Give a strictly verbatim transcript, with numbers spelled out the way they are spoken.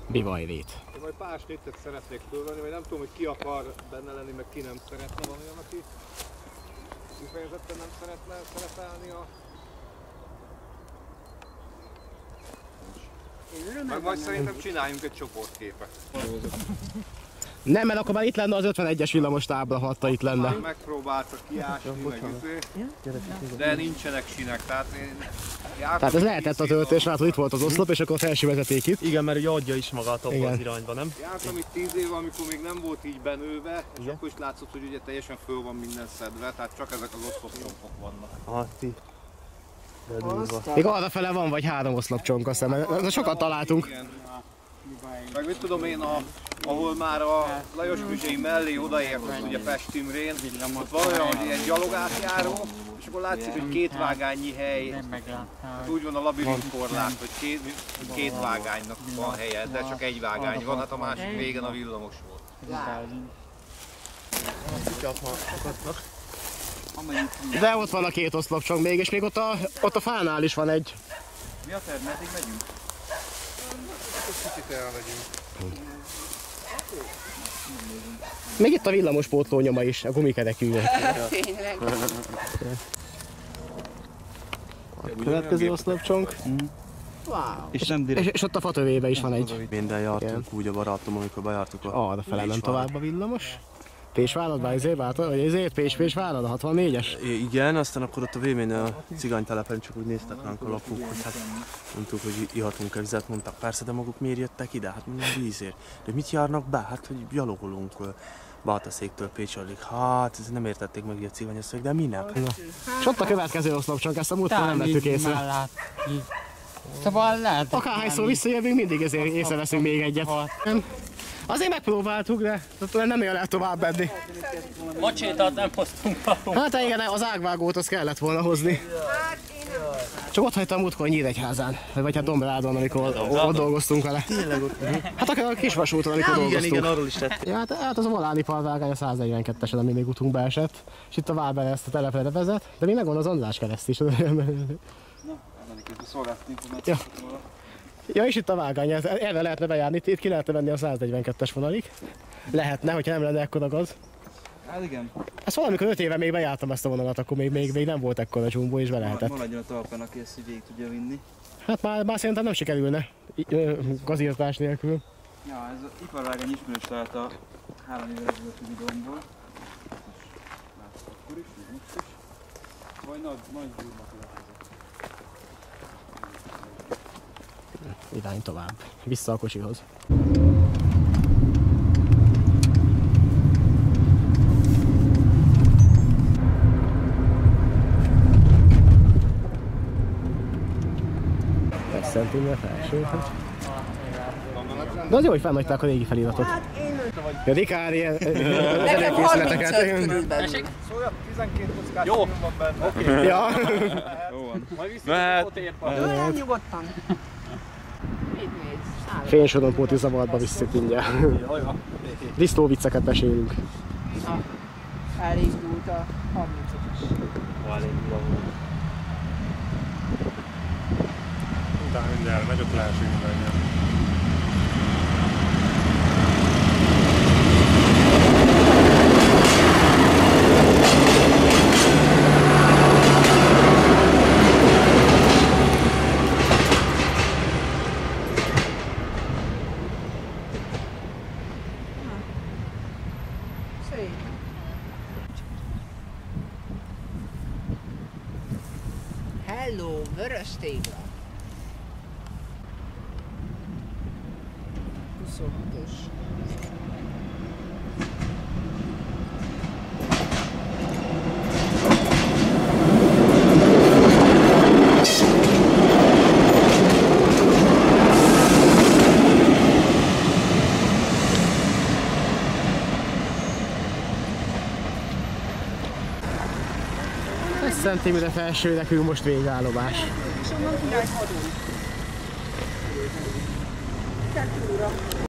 bivajrét. Én majd pár snittet szeretnék fölvenni, vagy nem tudom, hogy ki akar benne lenni, meg ki nem szeretne. Van olyan, aki kifejezetten nem szeretne szerepelni a... Meg majd szerintem csináljunk egy csoportképet. Nem, mert akkor már itt lenne az ötvenegyes villamos tábla, ha hatta itt lenne. Megpróbáltak kiásni, meg izé, de nincsenek sinek, tehát én jártam. Tehát ez lehetett a töltés, látod, itt volt az oszlop, és akkor a felső vezeték itt. Igen, mert ugye adja is magát abba az irányba, nem? Jártam itt tíz éve, amikor még nem volt így benőve, és akkor is látszott, hogy ugye teljesen föl van minden szedve, tehát csak ezek az oszlopcsonkok vannak. Aha, ti. Még arrafele van vagy három oszlopcsonk, azt hiszem, sokat találtunk. Igen. Meg mit tudom én, a, ahol már a Lajos Müzsei mellé odaért, az ugye Pest Imrén, ott van olyan, hogy ilyen gyalogátjáró, és akkor látszik, hogy két vágányi hely, úgy van a labirint korlát, hogy két, két vágánynak van helye, de csak egy vágány van, hát a másik végen a villamos volt. De ott van a két oszlopcsonk még, és még ott a, ott a fánál is van egy. Mi a terv, meddig megyünk? Kicsit elmegyünk. Még itt a villamos pótló nyoma is, a gumikerekűvel. Tényleg. A következő oszlopcsonk. Wow. És nem direkt. És, és ott a fatövébe is van egy. Minden jártunk úgy a barátom, amikor bejártuk a... Arra fele nem tovább a villamos. Pécsvárad, bár ezért váltad, vagy ezért Pécs Pécsvárad, a hatvannégyes? Igen, aztán akkor ott a végén a cigánytelepen csak úgy néztek ránk a lakók, hogy hát mondtuk, hogy ihatunk-e vizet, mondtak persze, de maguk miért jöttek ide? Hát mondjuk vízért. De mit járnak be? Hát, hogy gyalogolunk Bátaszéktől Pécsalig. Hát, ezt nem értették meg a cigányosztok, de minek? Na. És ott a következő oszlopcsonk, ezt a múltkor nem vettük észre. Szóval lehet. Akárhányszor visszajövünk, mindig ezért észreveszünk még egyet. Azért megpróbáltuk, de nem él el tovább eddig. Macsétát nem hoztunk való. Hát igen, az ágvágót azt kellett volna hozni. Csak ott hagytam múltkor Nyíregyházán, vagy hát Dombrádon, amikor ott dolgoztunk vele. Tényleg ott. Hát akár a Kisvasúton, amikor dolgoztunk. Igen, igen, arról is tett. Ja, hát, hát az a voláni parvágány a száznegyvenkettesen, ami még utunk beesett. És itt a Váber ezt a telepre vezet, de mi megvan az András kereszt is. Ja. Ja, és itt a vágány, erre lehetne bejárni, itt ki lehetne venni a száznegyvenkettes vonalig. Lehetne, hogyha nem lenne ekkora gaz. Hát igen. Ezt valamikor öt éve még bejártam ezt a vonalat, akkor még, még, még nem volt ekkora dzsumbó, és be lehetett. Maradjon a talpán, aki ezt végig tudja vinni. Hát már, már szerintem nem sikerülne gazírtás nélkül. Ja, ez az iparvágány ismerős lehet a három évvel ezelőtti videómból. Akkor is, most is. Vagy nagy, nagy gyúrnak következik. Irány tovább, vissza a kocsihoz. Egy centiméter felső. De az jó, hogy felnagyták a régi feliratot. Ja, Rikári, az előkészületeket. Szóval tizenkét kockás jó van benne. Oké. Ja. Jó van. Majd vissza ott épp van. Olyan nyugodtan. Fénysorompóti zavarba visszük mindjárt. Disztó vicceket mesélünk. Elindult a harmincas. Utána mindjárt megy, ott lehetünk mindannyian. Hello, vörös tégla. huszonötös. Centiméter felső, nekünk most végállomás. És onnan király hadon. Te túra.